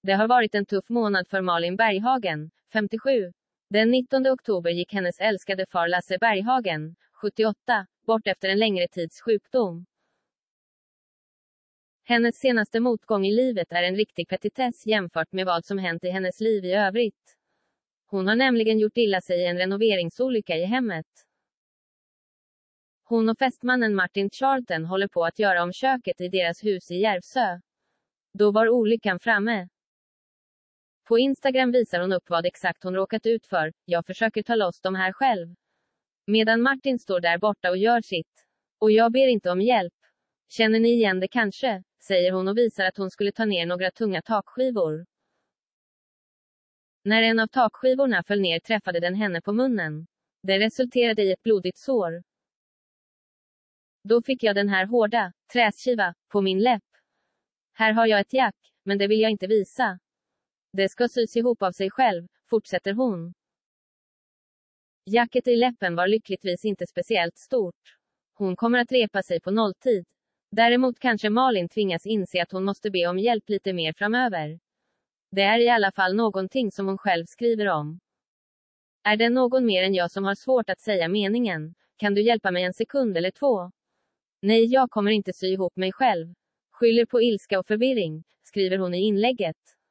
Det har varit en tuff månad för Malin Berghagen, 57. Den 19 oktober gick hennes älskade far Lasse Berghagen, 78, bort efter en längre tids sjukdom. Hennes senaste motgång i livet är en riktig petitess jämfört med vad som hänt i hennes liv i övrigt. Hon har nämligen gjort illa sig i en renoveringsolycka i hemmet. Hon och fästmannen Martin Charlton håller på att göra om köket i deras hus i Järvsö. Då var olyckan framme. På Instagram visar hon upp vad exakt hon råkat ut för. Jag försöker ta loss dem här själv. Medan Martin står där borta och gör sitt. Och jag ber inte om hjälp. Känner ni igen det kanske? Säger hon och visar att hon skulle ta ner några tunga takskivor. När en av takskivorna föll ner träffade den henne på munnen. Det resulterade i ett blodigt sår. Då fick jag den här hårda, träskiva, på min läpp. Här har jag ett jack, men det vill jag inte visa. Det ska sys ihop av sig själv, fortsätter hon. Jacket i läppen var lyckligtvis inte speciellt stort. Hon kommer att repa sig på nolltid. Däremot kanske Malin tvingas inse att hon måste be om hjälp lite mer framöver. Det är i alla fall någonting som hon själv skriver om. Är det någon mer än jag som har svårt att säga meningen? Kan du hjälpa mig en sekund eller två? Nej, jag kommer inte sy ihop mig själv. Skyller på ilska och förvirring, skriver hon i inlägget.